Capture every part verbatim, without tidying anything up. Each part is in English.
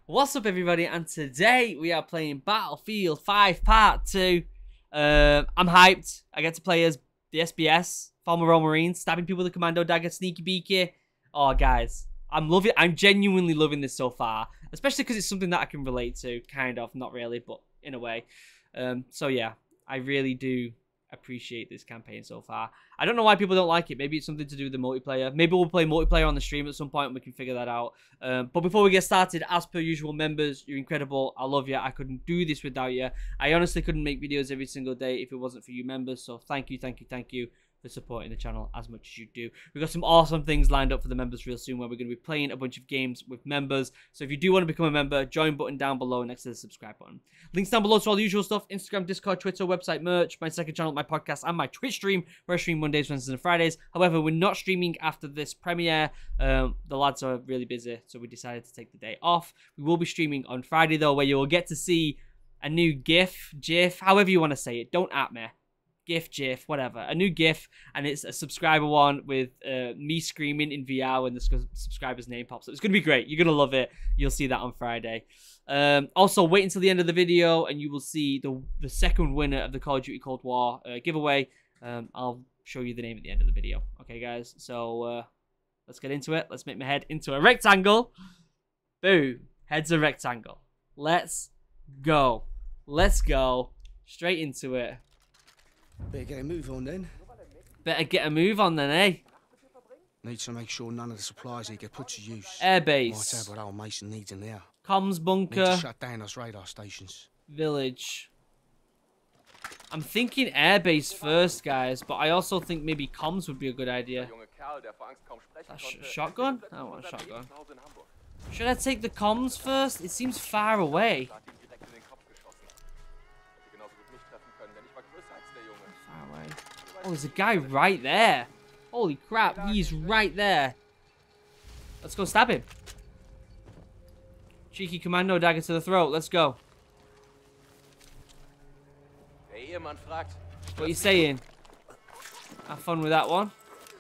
What's up, everybody? And today we are playing Battlefield five Part two. Uh, I'm hyped. I get to play as the S B S, former Royal Marines, stabbing people with a commando dagger, sneaky beaky. Oh, guys, I'm loving. I'm genuinely loving this so far, especially because it's something that I can relate to, kind of, not really, but in a way. Um, so yeah, I really do appreciate this campaign so far. I don't know why people don't like it. Maybe it's something to do with the multiplayer. Maybe we'll play multiplayer on the stream at some point and we can figure that out. Um, but before we get started, as per usual, members, you're incredible. I love you. I couldn't do this without you. I honestly couldn't make videos every single day if it wasn't for you members. So thank you, thank you, thank you for supporting the channel as much as you do. We've got some awesome things lined up for the members real soon where we're going to be playing a bunch of games with members. So if you do want to become a member, join button down below next to the subscribe button. Links down below to all the usual stuff: Instagram, Discord, Twitter, website, merch, my second channel, my podcast, and my Twitch stream where I stream Mondays, Wednesdays, and Fridays. However, we're not streaming after this premiere. Um, the lads are really busy, so we decided to take the day off. We will be streaming on Friday though, where you will get to see a new GIF, GIF, however you want to say it. Don't at me. GIF, GIF, whatever. A new GIF, and it's a subscriber one with uh, me screaming in V R when the subscriber's name pops up. It's going to be great. You're going to love it. You'll see that on Friday. Um, also, wait until the end of the video, and you will see the, the second winner of the Call of Duty Cold War uh, giveaway. Um, I'll show you the name at the end of the video. Okay, guys? So, uh, let's get into it. Let's make my head into a rectangle. Boom. Head's a rectangle. Let's go. Let's go. Straight into it. Better get a move on then. Better get a move on then, eh? Need to make sure none of the supplies here get put to use. Airbase. Might have what old Mason needs in there. Comms bunker. Need to shut down those radar stations. Village. I'm thinking airbase first, guys, but I also think maybe comms would be a good idea. A sh shotgun? I don't want a shotgun. Should I take the comms first? It seems far away. Far away. Oh, there's a guy right there. Holy crap, he's right there. Let's go stab him. Cheeky commando dagger to the throat. Let's go. What are you saying? Have fun with that one.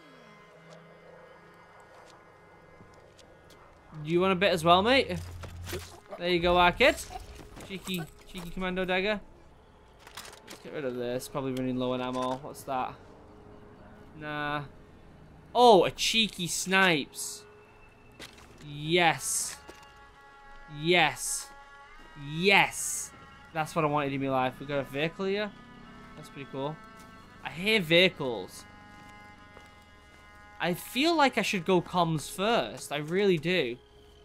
Do you want a bit as well, mate? There you go, our kid. Cheeky, cheeky commando dagger. Let's get rid of this. Probably running low on ammo. What's that? Nah. Oh, a cheeky snipes. Yes. Yes. Yes. That's what I wanted in my life. We got a vehicle here. That's pretty cool. I hear vehicles. I feel like I should go comms first. I really do.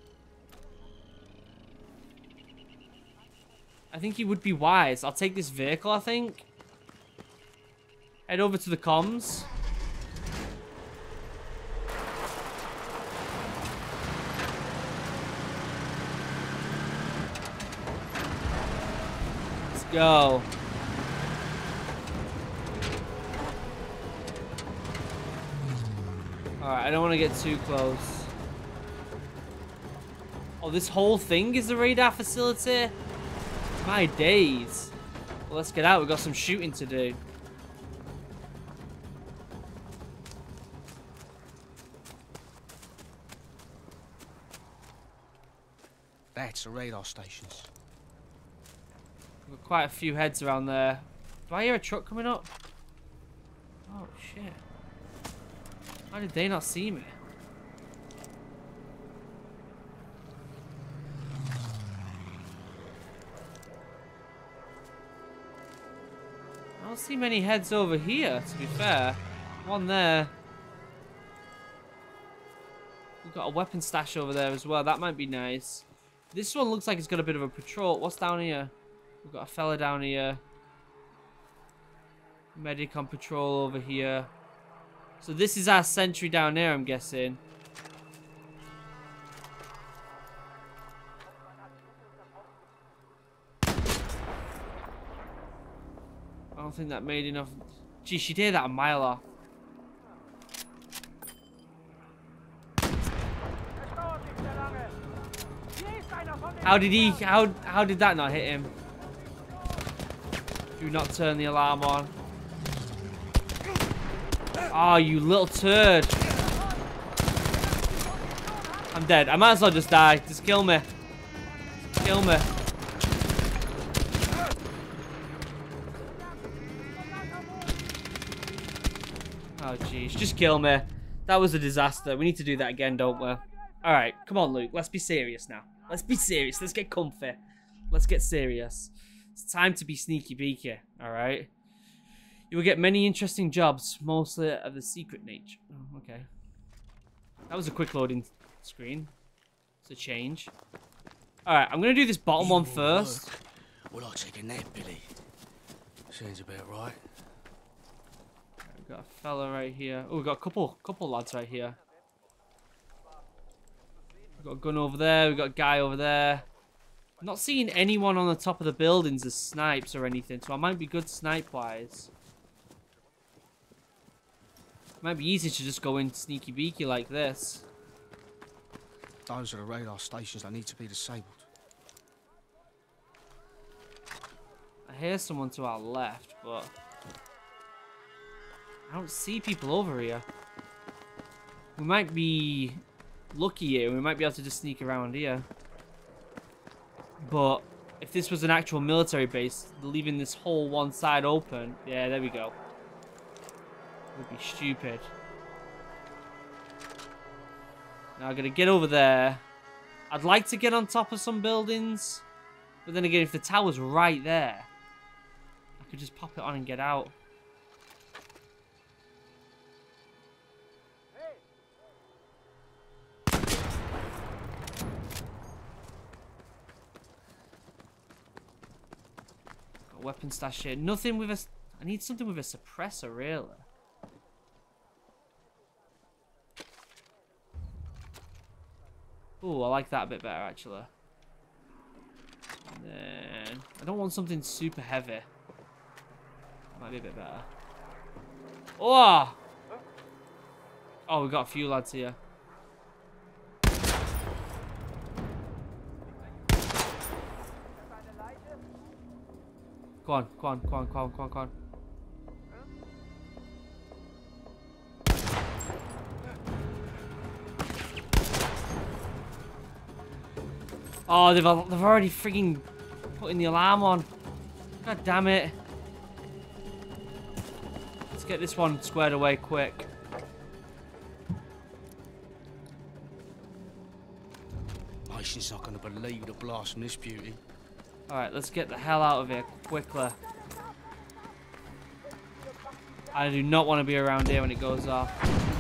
I think he would be wise. I'll take this vehicle, I think. Head over to the comms. Let's go. Alright, I don't want to get too close. Oh, this whole thing is the radar facility? My days. Well, let's get out. We've got some shooting to do. That's the radar stations. We've got quite a few heads around there. Do I hear a truck coming up? Oh, shit. How did they not see me? I don't see many heads over here, to be fair. One there. We've got a weapon stash over there as well. That might be nice. This one looks like it's got a bit of a patrol. What's down here? We've got a fella down here. Medic on patrol over here. So this is our sentry down there, I'm guessing. I don't think that made enough. Gee, she did that a mile off. How did he, how, how did that not hit him? Do not turn the alarm on. Oh, you little turd. I'm dead. I might as well just die. Just kill me. Kill me. Oh, jeez. Just kill me. That was a disaster. We need to do that again, don't we? Alright, come on, Luke. Let's be serious now. Let's be serious. Let's get comfy. Let's get serious. It's time to be sneaky beaky, alright? You will get many interesting jobs, mostly of the secret nature. Oh, okay. That was a quick loading screen. It's a change. Alright, I'm going to do this bottom one first. Well, I'll take a nap, Billy. Sounds about right. We've got a fella right here. Oh, we've got a couple, couple lads right here. We've got a gun over there. We've got a guy over there. I'm not seeing anyone on the top of the buildings as snipes or anything, so I might be good snipe-wise. Might be easy to just go in sneaky beaky like this. Those are the radar stations that need to be disabled. I hear someone to our left, but I don't see people over here. We might be lucky here. We might be able to just sneak around here. But if this was an actual military base, leaving this whole one side open, yeah, there we go. Would be stupid. Now I'm gonna get over there. I'd like to get on top of some buildings, but then again, if the tower's right there, I could just pop it on and get out. Got a weapon stash here. Nothing with a... I need something with a suppressor, really. Oh, I like that a bit better, actually. And then... I don't want something super heavy. That might be a bit better. Oh! Oh, we got a few lads here. Go on, go on, go on, go on, go on, go on. Oh, they've, they've already freaking putting the alarm on. God damn it. Let's get this one squared away quick. Mason's not going to believe the blast from this beauty. Alright, let's get the hell out of here quickly. I do not want to be around here when it goes off.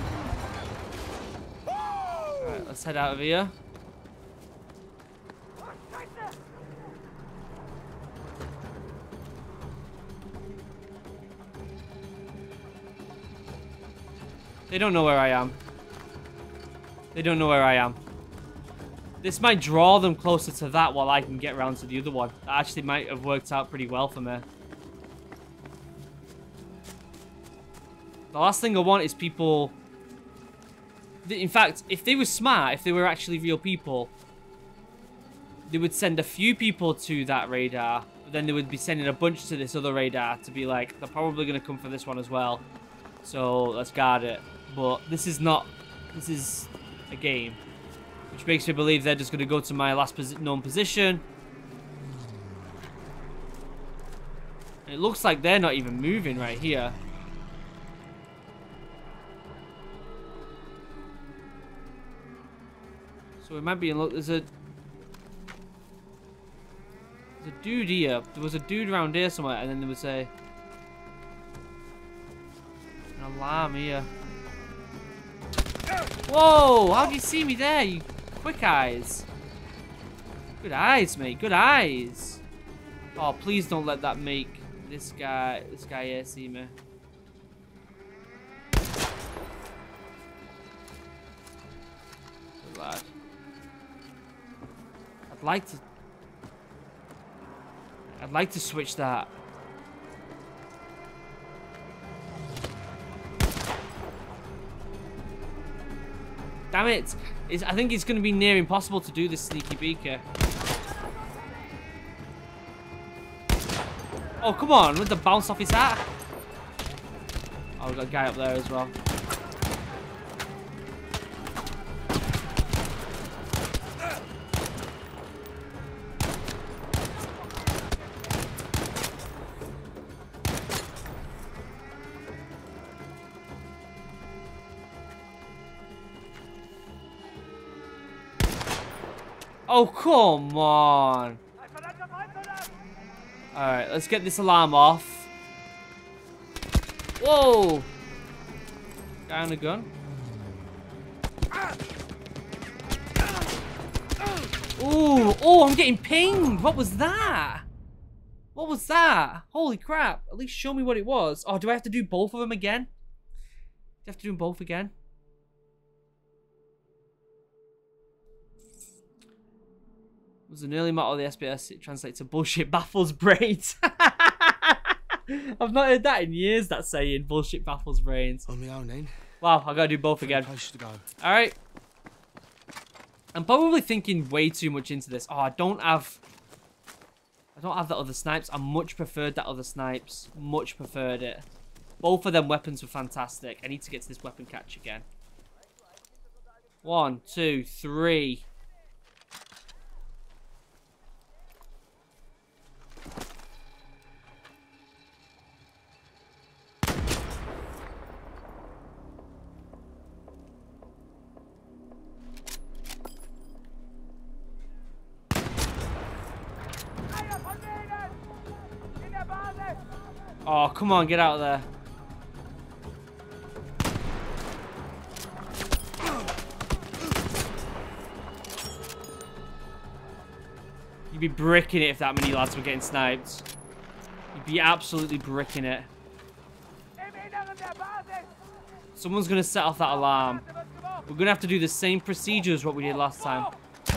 Alright, let's head out of here. They don't know where I am. They don't know where I am. This might draw them closer to that while I can get around to the other one. That actually might have worked out pretty well for me. The last thing I want is people... In fact, if they were smart, if they were actually real people, they would send a few people to that radar, but then they would be sending a bunch to this other radar to be like, they're probably going to come for this one as well. So let's guard it. But this is not... This is a game. Which makes me believe they're just going to go to my last posi known position. And it looks like they're not even moving right here. So we might be in... Look, there's a... There's a dude here. There was a dude around here somewhere, and then there was a... An alarm here. Whoa! How do you see me there, you quick eyes? Good eyes, mate. Good eyes. Oh, please don't let that make this guy, this guy here see me. Good lad. I'd like to... I'd like to switch that. Damn it! It's, I think it's going to be near impossible to do this sneaky beaker. Oh, come on! With the bounce off his hat. Oh, we've got a guy up there as well. Oh, come on. Alright, let's get this alarm off. Whoa! Guy on a gun. Ooh, oh, I'm getting pinged. What was that? What was that? Holy crap. At least show me what it was. Oh, do I have to do both of them again? Do you have to do them both again? It was an early model of the S B S. It translates to bullshit baffles brains. I've not heard that in years, that saying, bullshit baffles brains. On my own then. Wow, I gotta do both again. Place to go. Alright. I'm probably thinking way too much into this. Oh, I don't have... I don't have that other snipes. I much preferred that other snipes. Much preferred it. Both of them weapons were fantastic. I need to get to this weapon catch again. One, two, three. Oh, come on, get out of there. You'd be bricking it if that many lads were getting sniped. You'd be absolutely bricking it. Someone's going to set off that alarm. We're going to have to do the same procedure as what we did last time.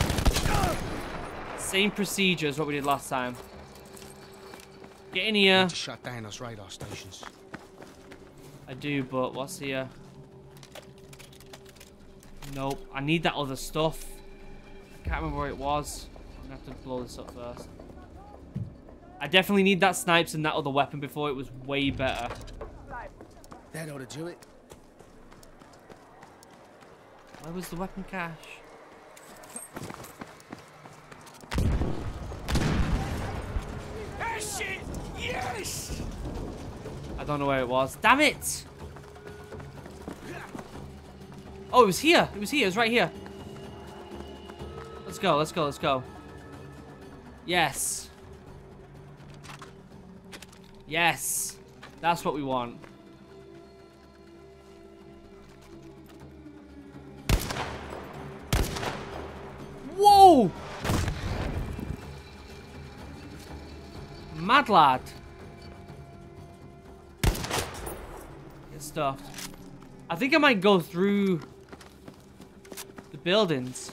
Same procedure as what we did last time. Get in here. Need to shut down those radar stations. I do, but what's here? Nope. I need that other stuff. I can't remember where it was. I'm gonna have to blow this up first. I definitely need that snipes and that other weapon before it was way better. That ought to do it. Where was the weapon cache? Shit! Yes! I don't know where it was. Damn it! Oh, it was here. It was here. It was right here. Let's go. Let's go. Let's go. Yes. Yes. That's what we want. Whoa! Mad lad. Get stuffed. I think I might go through the buildings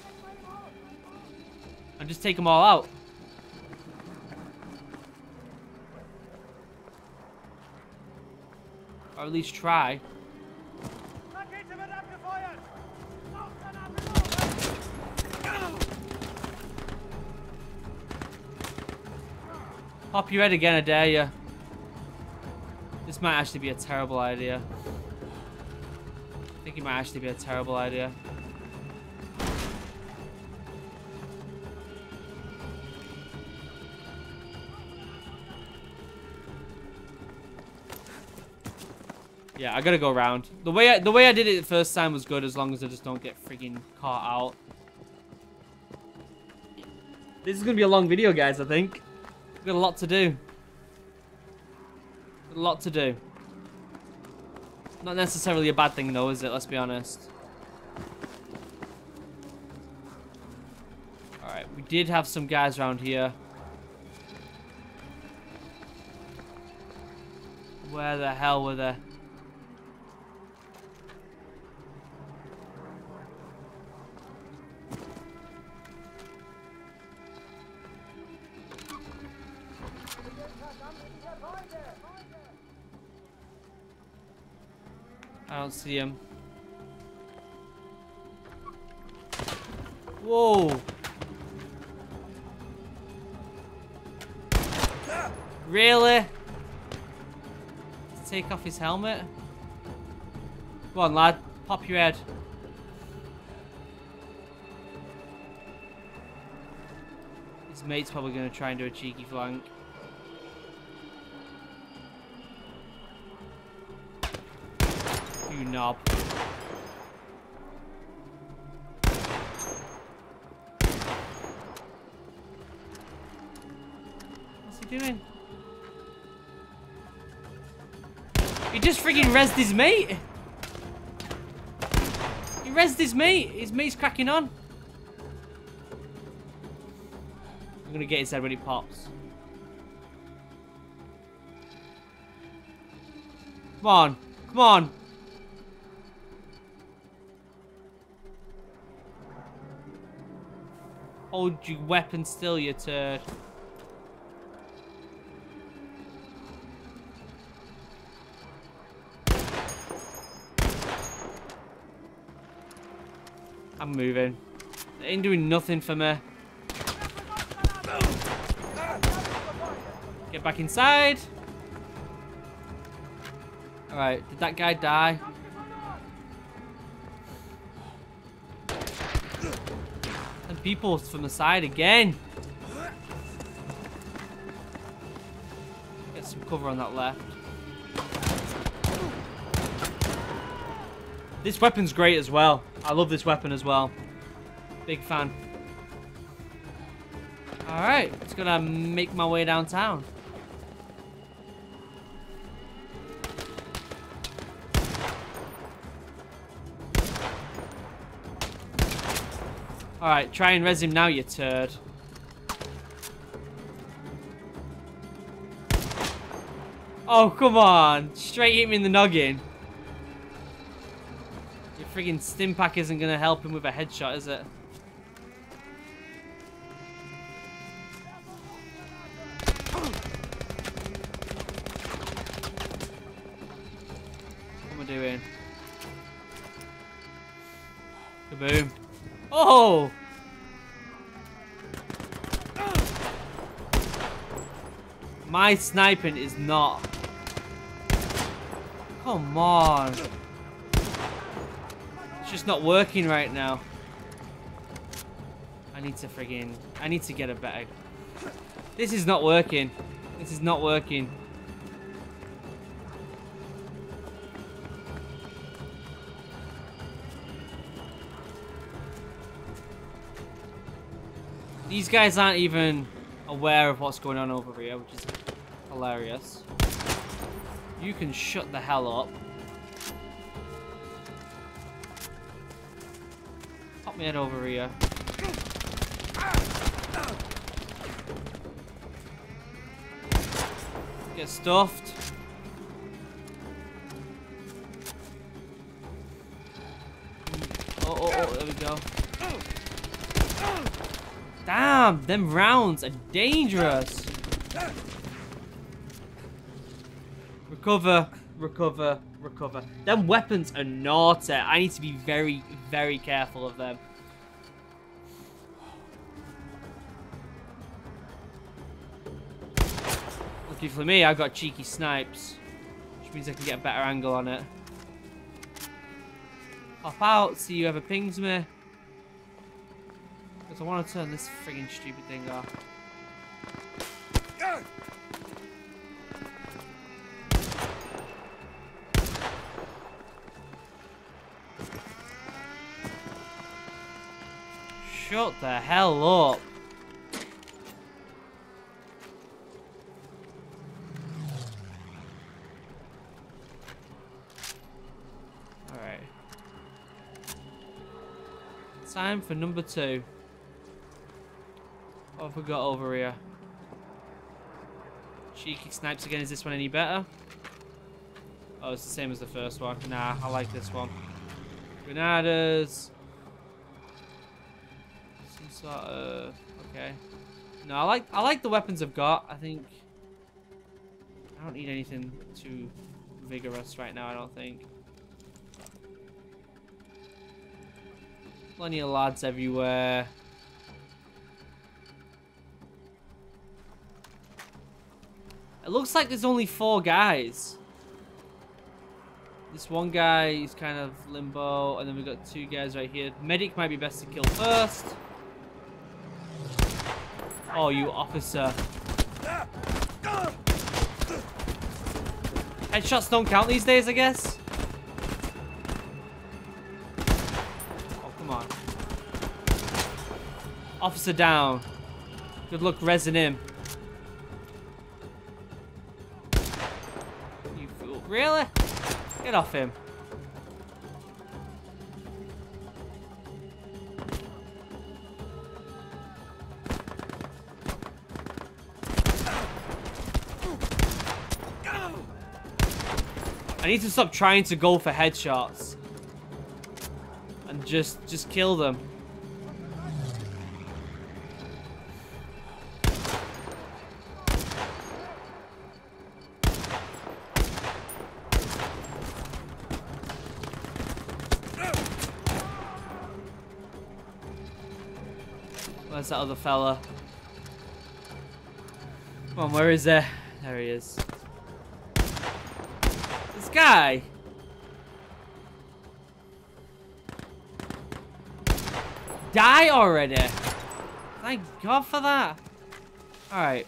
and just take them all out. Or at least try. Pop your head again, I dare you. This might actually be a terrible idea. I think it might actually be a terrible idea. Yeah, I gotta go around. The way I, the way I did it the first time was good, as long as I just don't get freaking caught out. This is gonna be a long video, guys, I think. We've got a lot to do. A lot to do. Not necessarily a bad thing, though, is it? Let's be honest. Alright, we did have some guys around here. Where the hell were they? I don't see him. Whoa. Really? Take off his helmet? Go on, lad. Pop your head. His mate's probably going to try and do a cheeky flank. You knob. you doing? He just freaking rezzed his mate. He rezzed his mate. His mate's cracking on. I'm gonna get his head when he pops. Come on. Come on. Hold your weapon still, you turd. I'm moving. They ain't doing nothing for me. Get back inside. Alright, did that guy die? And people from the side again. Get some cover on that left. This weapon's great as well. I love this weapon as well. Big fan. Alright, just gonna make my way downtown. Alright, try and res him now, you turd. Oh, come on. Straight hit me in the noggin. Your friggin' stim pack isn't gonna help him with a headshot, is it? What am I doing? Kaboom. Oh! My sniping is not. Come on. It's just not working right now. I need to friggin... I need to get a better... This is not working. This is not working. These guys aren't even aware of what's going on over here, which is hilarious. You can shut the hell up. Pop me head over here. Get stuffed. Oh, oh, oh, there we go. Damn, them rounds are dangerous. Recover, recover, recover. Them weapons are naughty. I need to be very, very careful of them. Lucky for me, I've got cheeky snipes, which means I can get a better angle on it. Pop out, see whoever pings me. Because I want to turn this friggin' stupid thing off. Shut the hell up. Alright. Time for number two. What have we got over here? Cheeky snipes again. Is this one any better? Oh, it's the same as the first one. Nah, I like this one. Granadas. Some sort of... Okay. No, I like I like the weapons I've got. I think... I don't need anything too vigorous right now, I don't think. Plenty of lads everywhere. It looks like there's only four guys. This one guy is kind of limbo, and then we've got two guys right here. Medic might be best to kill first. Oh, you officer. Headshots don't count these days, I guess. Oh, come on. Officer down. Good luck rezzing him. Really? Get off him. I need to stop trying to go for headshots. And just, just kill them. Where's that other fella? Come on, where is he? There he is. This guy. Die already. Thank God for that. Alright.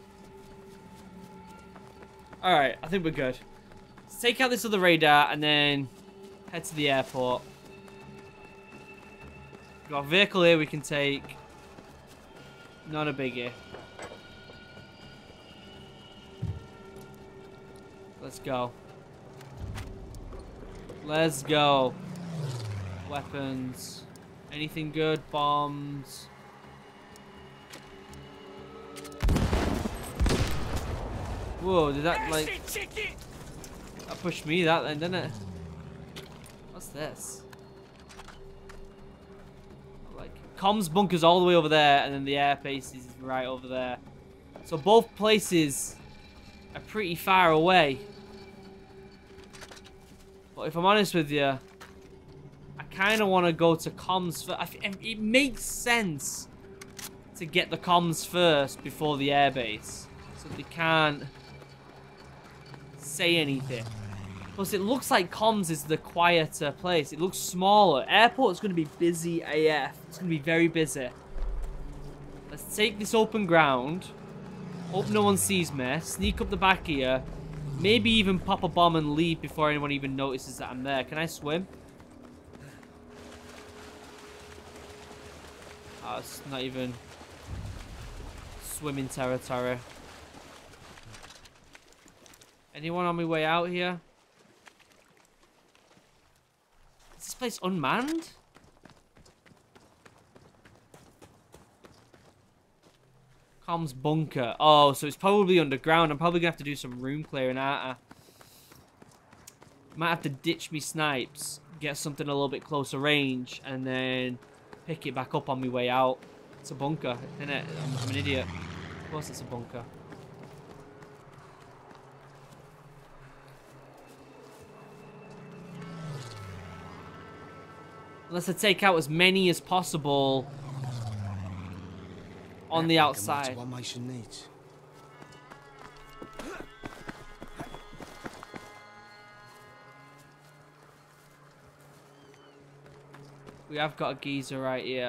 Alright, I think we're good. Let's take out this other radar and then head to the airport. We've got a vehicle here we can take. Not a biggie. Let's go. Let's go. Weapons. Anything good? Bombs. Whoa, did that like... That pushed me that then, didn't it? What's this? Like, comms bunker's all the way over there, and then the air base is right over there. So both places are pretty far away. But if I'm honest with you, I kind of want to go to comms first. It makes sense to get the comms first before the airbase, so they can't say anything. Plus, it looks like comms is the quieter place. It looks smaller. Airport's going to be busy A F. It's going to be very busy. Let's take this open ground. Hope no one sees me. Sneak up the back here. Maybe even pop a bomb and leave before anyone even notices that I'm there. Can I swim? Oh, it's not even swimming territory. Anyone on my way out here? Is this place unmanned? Comms bunker. Oh, so it's probably underground. I'm probably gonna have to do some room clearing, aren't I? Might have to ditch me snipes, get something a little bit closer range, and then pick it back up on my way out. It's a bunker, isn't it? I'm, I'm an idiot. Of course it's a bunker. Let's take out as many as possible on the outside. What Mason needs. We have got a geezer right here.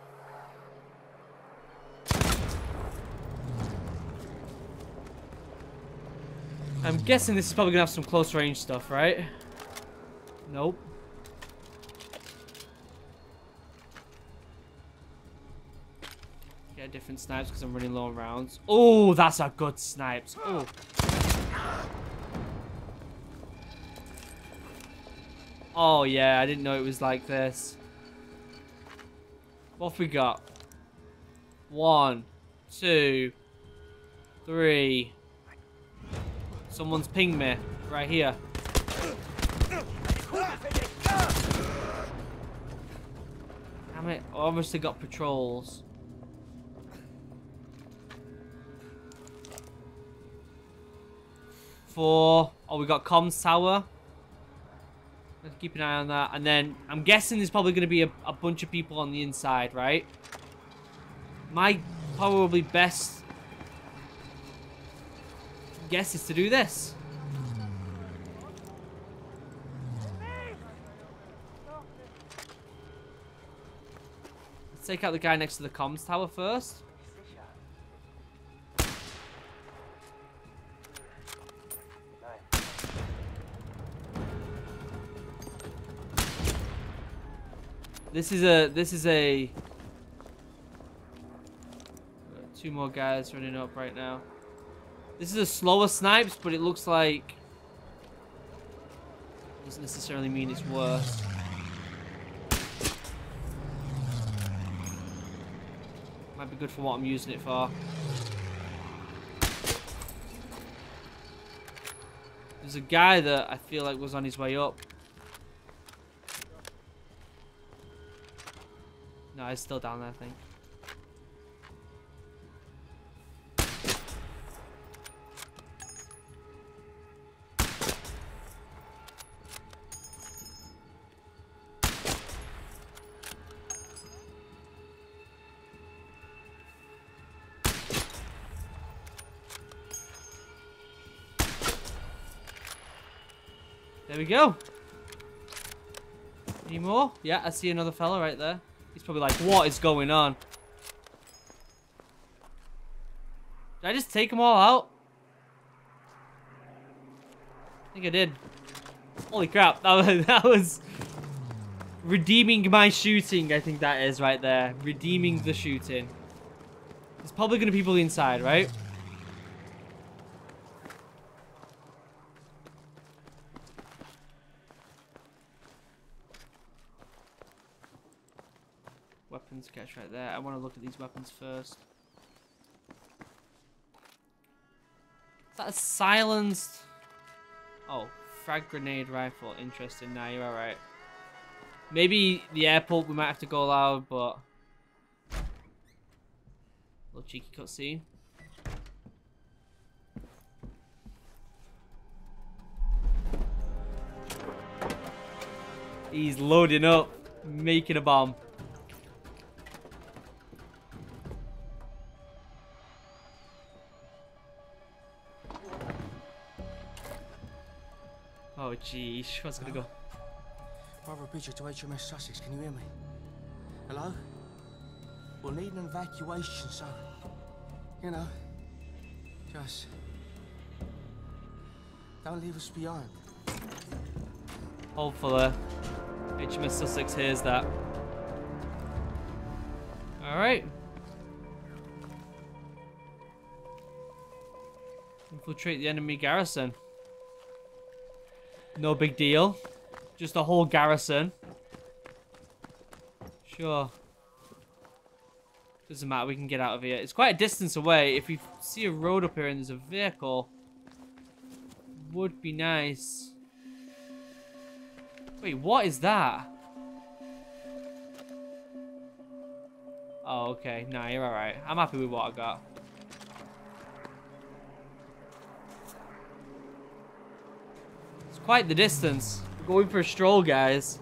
I'm guessing this is probably gonna have some close range stuff, right? Nope. Get different snipes because I'm running low on rounds. Oh, that's a good snipes. Oh. Oh yeah, I didn't know it was like this. What have we got? One, two, three. Someone's pinged me right here. Damn it! I obviously got patrols. Four. Oh, we got comms tower. Let's keep an eye on that. And then I'm guessing there's probably going to be a, a bunch of people on the inside, right? My probably best guess is to do this. Let's take out the guy next to the comms tower first. This is a, this is a, two more guys running up right now. This is a slower snipes, but it looks like doesn't necessarily mean it's worse. Might be good for what I'm using it for. There's a guy that I feel like was on his way up. No, he's still down there, I think. There we go. Any more? Yeah, I see another fella right there. He's probably like, what is going on? Did I just take them all out? I think I did. Holy crap, that was, that was redeeming my shooting, I think that is right there. Redeeming the shooting. There's probably going to be people inside, right? Weapons cache right there. I want to look at these weapons first. Is that a silenced... Oh, frag grenade rifle. Interesting. Nah, you're alright. Maybe the airport we might have to go loud, but... Little cheeky cutscene. He's loading up. Making a bomb. Oh, jeez. What's gonna go? Brother Bridger to H M S Sussex, can you hear me? Hello? We'll need an evacuation, so... You know... Just... Don't leave us behind. Hopefully, H M S Sussex hears that. Alright. Infiltrate the enemy garrison. No big deal. Just a whole garrison. Sure. Doesn't matter, we can get out of here. It's quite a distance away. If we see a road up here and there's a vehicle, would be nice. Wait, what is that? Oh, okay. Nah, you're alright. I'm happy with what I got. Quite the distance. We're going for a stroll, guys.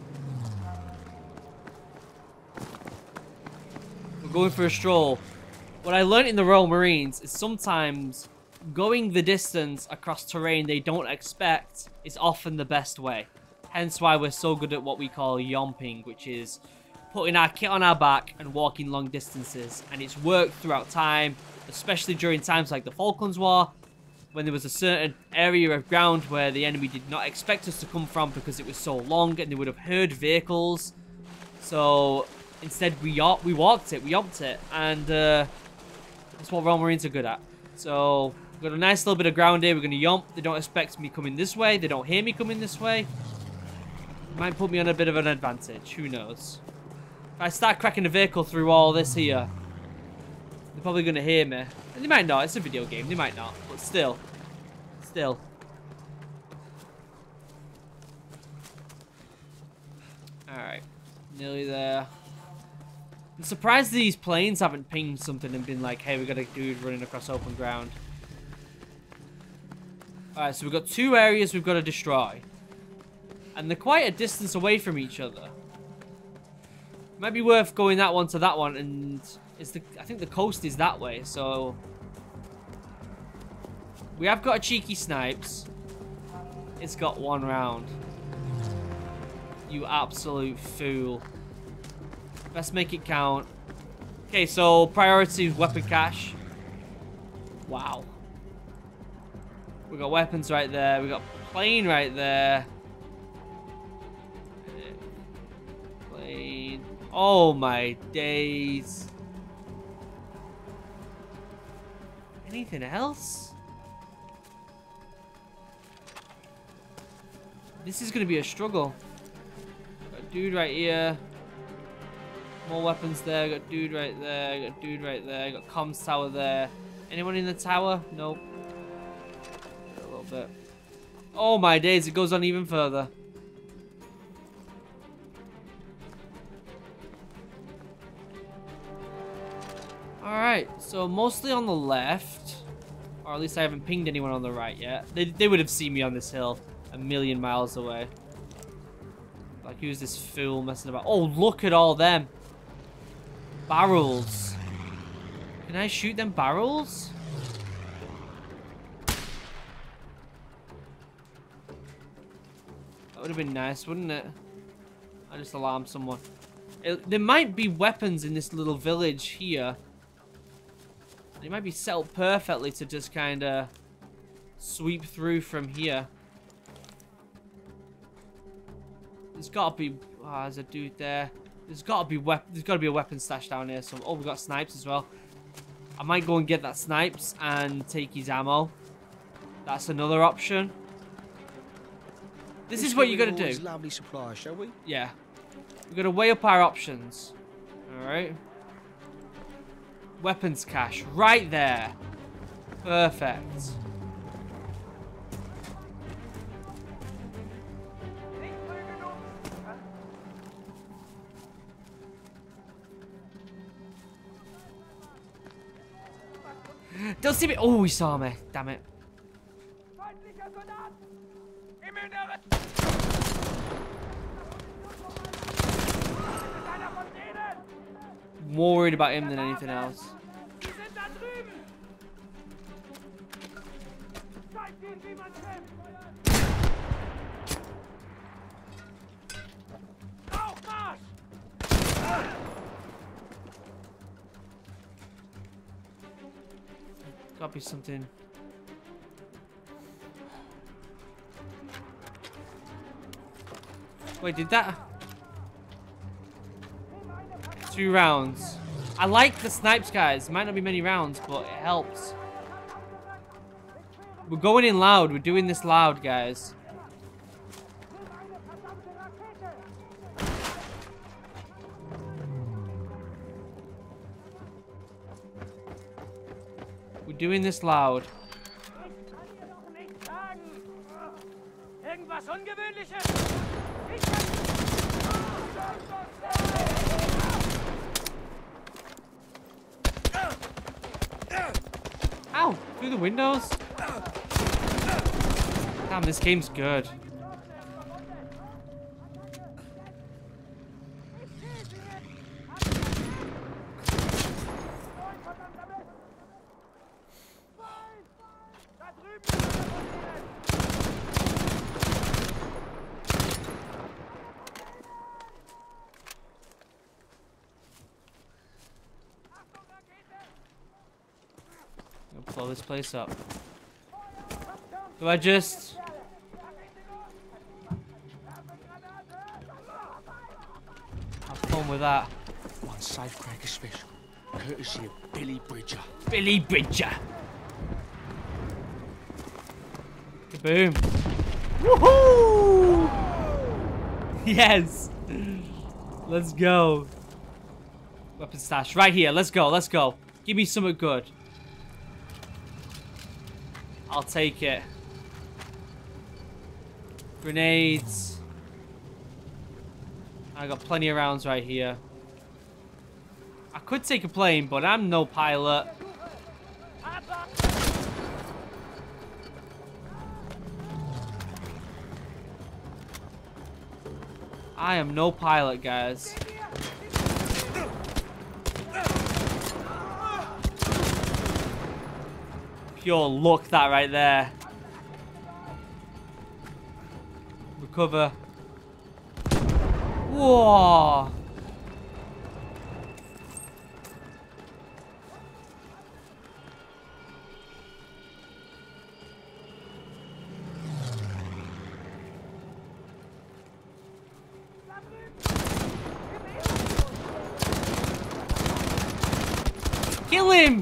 We're going for a stroll. What I learned in the Royal Marines is sometimes going the distance across terrain they don't expect is often the best way. Hence why we're so good at what we call yomping, which is putting our kit on our back and walking long distances. And it's worked throughout time, especially during times like the Falklands War, when there was a certain area of ground where the enemy did not expect us to come from because it was so long and they would have heard vehicles. So instead we we walked it, we yomped it, and uh, that's what Royal Marines are good at. So we've got a nice little bit of ground here. We're going to yomp. They don't expect me coming this way. They don't hear me coming this way. Might put me on a bit of an advantage. Who knows? If I start cracking a vehicle through all this here, they're probably going to hear me. And they might not. It's a video game. They might not. But still. Still. Alright. Nearly there. I'm surprised these planes haven't pinged something and been like, hey, we got a dude running across open ground. Alright, so we've got two areas we've got to destroy. And they're quite a distance away from each other. Might be worth going that one to that one, and it's the I think the coast is that way, so we have got a cheeky snipes. It's got one round. You absolute fool. Let's make it count. Okay, so priority is weapon cache. Wow. We got weapons right there. We got plane right there. Plane. Oh my days. Anything else? This is going to be a struggle. Got a dude right here. More weapons there. Got a dude right there. Got a dude right there. Got comms tower there. Anyone in the tower? Nope. A little bit. Oh my days, it goes on even further. Alright, so mostly on the left. Or at least I haven't pinged anyone on the right yet. They, they would have seen me on this hill a million miles away. Like, who's this fool messing about? Oh, look at all them. Barrels. Can I shoot them barrels? That would have been nice, wouldn't it? I just alarmed someone. It, there might be weapons in this little village here. They might be set up perfectly to just kind of sweep through from here. There's got to be... Oh, there's a dude there. There's got to be weapon. There's got to be a weapon stash down here. So, oh, we got snipes as well. I might go and get that snipes and take his ammo. That's another option. This is what you got to do. Lovely supply, shall we? Yeah, we're gonna weigh up our options. All right. Weapons cache right there. Perfect. Don't see me. Oh, he saw me. Damn it. More worried about him than anything else. Gotta be something. Wait, did that? Two rounds. I like the snipes, guys. Might not be many rounds, but it helps. We're going in loud. We're doing this loud, guys. We're doing this loud. Ow! Through the windows? Damn, this game's good. Blow this place up. Do I just... have fun with that? One safecracker special, courtesy of Billy Bridger. Billy Bridger! Kaboom! Woohoo! Yes! Let's go. Weapon stash right here. Let's go. Let's go. Give me something good. I'll take it. Grenades. I got plenty of rounds right here. I could take a plane, but I'm no pilot. I am no pilot, guys. Pure luck, that right there. Recover. Whoa. Kill him!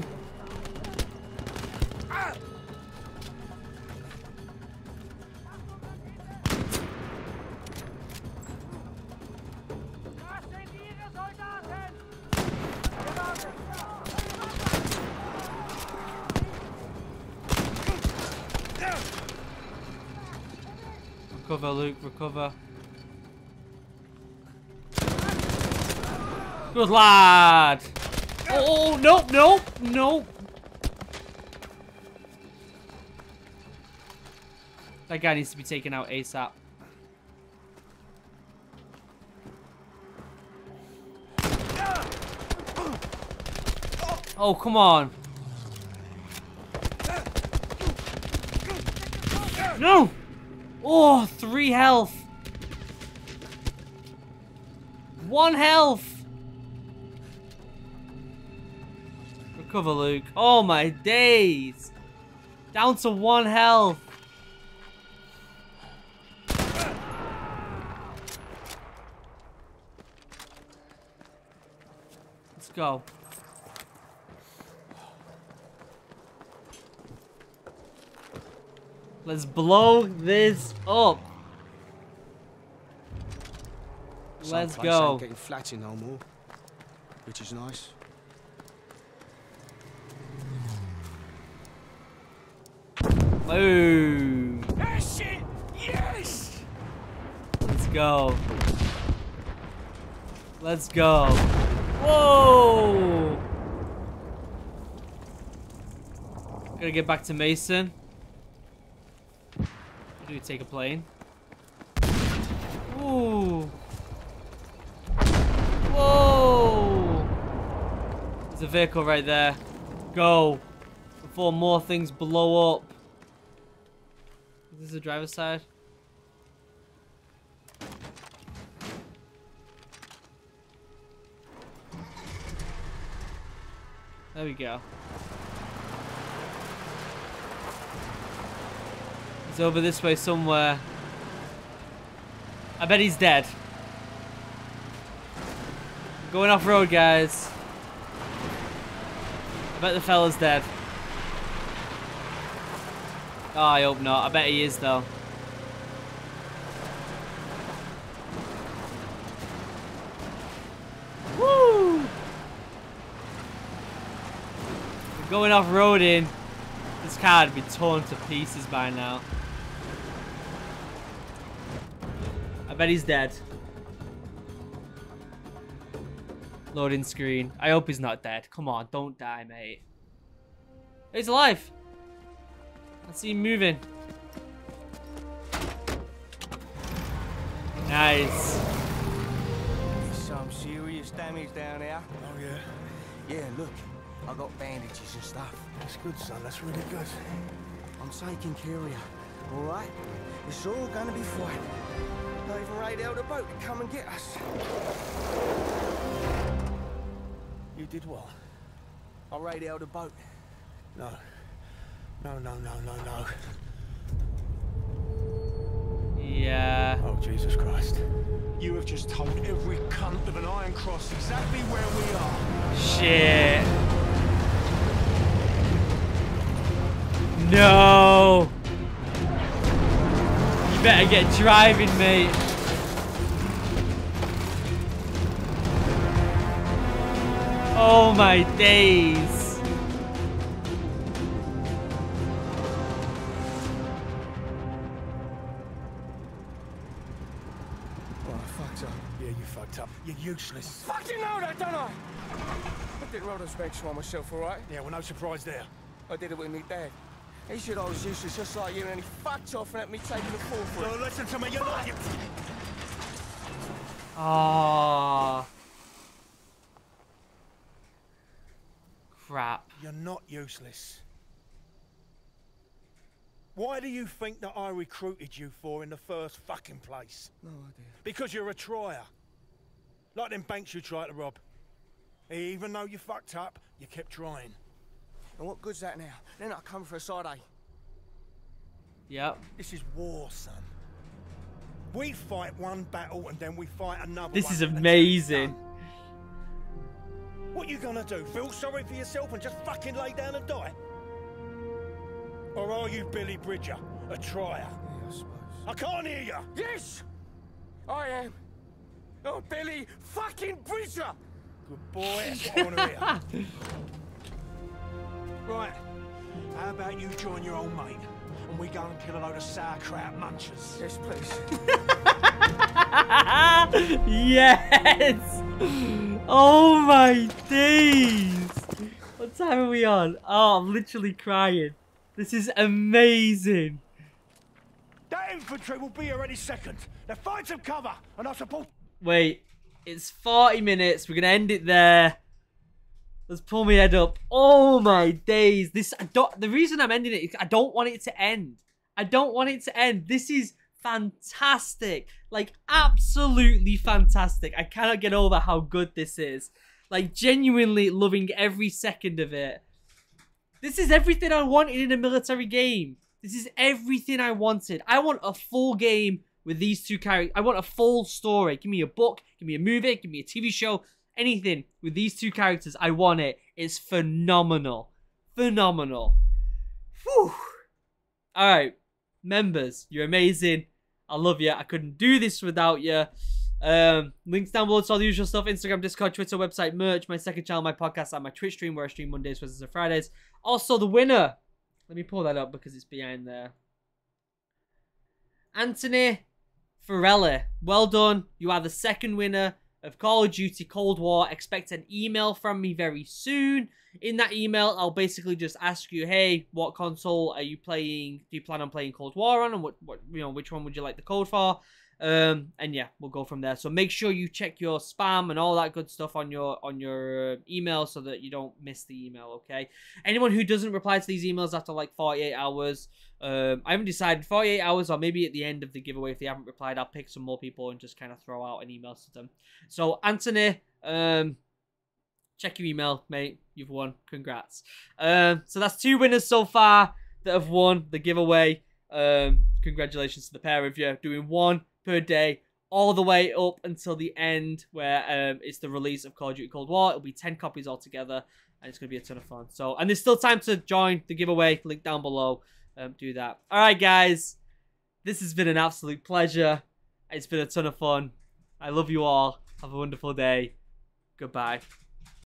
Recover, Luke, recover. Good lad! Oh, nope, nope, nope. That guy needs to be taken out ASAP. Oh, come on. No! Oh, three health. One health. Recover, Luke. Oh my days. Down to one health. Let's go. Let's blow this up. Let's Some place go. ain't getting flatty no more, which is nice. Boom. Ah, shit! Yes! Let's go. Let's go. Whoa! Gotta get back to Mason. Do we take a plane? Ooh. Whoa! There's a vehicle right there. Go. Before more things blow up. Is this the driver's side? There we go. He's over this way somewhere. I bet he's dead. We're going off road, guys. I bet the fella's dead. Oh, I hope not. I bet he is, though. Woo! We're going off-roading. This car would be torn to pieces by now. I bet he's dead. Loading screen. I hope he's not dead. Come on, don't die, mate. He's alive. I see him moving. Nice. Some serious damage down there. Oh, yeah? Yeah, look. I got bandages and stuff. That's good, son. That's really good. I'm taking care of you. All right? It's all gonna be fine. Not even radioed a boat to come and get us. You did what? I radioed a boat. No. No, no, no, no, no. Yeah. Oh, Jesus Christ. You have just told every cunt of an Iron Cross exactly where we are. Shit. No. You better get driving, mate. Oh my days. Well, I fucked up. Yeah, you fucked up. You're useless. Fucking know that, don't I? I did roll those bench on myself, all right? Yeah, well, no surprise there. I did it with me dad. He said I was useless just like you, and he fucked off and let me take the fall for it. No, listen to me, you're not... Ah. Crap. You're not useless. Why do you think that I recruited you for in the first fucking place? No idea. Because you're a trier. Like them banks you tried to rob. Even though you fucked up, you kept trying. And what good's that now? Then I come for a side, eh? Yep. This is war, son. We fight one battle and then we fight another This one is until it's amazing. done. What you gonna do? Feel sorry for yourself and just fucking lay down and die? Or are you Billy Bridger, a trier? Yeah, I suppose. I can't hear you. Yes! I am. Oh, Billy fucking Bridger! Good boy, that's what I want to hear. Right, how about you join your old mate and we go and kill a load of sauerkraut munchers? Yes, please. Yes! Oh my days! What time are we on? Oh, I'm literally crying. This is amazing. That infantry will be here any second. Now find some cover, and I'll support. Wait, it's forty minutes. We're gonna end it there. Let's pull my head up. Oh my days! This I don't. The reason I'm ending it is I don't want it to end. I don't want it to end. This is fantastic. Like absolutely fantastic. I cannot get over how good this is. Like genuinely loving every second of it. This is everything I wanted in a military game. This is everything I wanted. I want a full game with these two characters. I want a full story. Give me a book. Give me a movie. Give me a T V show. Anything with these two characters. I want it. It's phenomenal. Phenomenal. Whew. Alright. Members, you're amazing. I love you. I couldn't do this without you. Um, links down below to all the usual stuff. Instagram, Discord, Twitter, website, merch, my second channel, my podcast, and my Twitch stream where I stream Mondays, Wednesdays, and Fridays. Also, the winner. Let me pull that up because it's behind there. Anthony Farelli. Well done. You are the second winner of Call of Duty Cold War. Expect an email from me very soon. In that email, I'll basically just ask you, hey, what console are you playing? Do you plan on playing Cold War on? And what, what you know, which one would you like the code for? Um, and yeah, we'll go from there. So make sure you check your spam and all that good stuff on your on your uh, email so that you don't miss the email, okay? Anyone who doesn't reply to these emails after like forty-eight hours, um, I haven't decided, forty-eight hours or maybe at the end of the giveaway, if they haven't replied, I'll pick some more people and just kind of throw out an email to them. So Anthony, um, check your email, mate. You've won. Congrats. Um, so that's two winners so far that have won the giveaway. Um, congratulations to the pair of you. Doing one per day all the way up until the end where um, it's the release of Call of Duty Cold War. It'll be ten copies altogether and it's going to be a ton of fun. So, and there's still time to join the giveaway. Link down below. Um, do that. All right, guys. This has been an absolute pleasure. It's been a ton of fun. I love you all. Have a wonderful day. Goodbye.